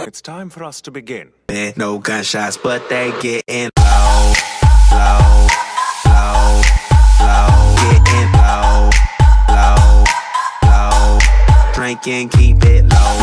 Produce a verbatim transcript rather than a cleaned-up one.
It's time for us to begin. No gunshots, but they getting low, low, low, low, getting low, low, low. Drinking, keep it low.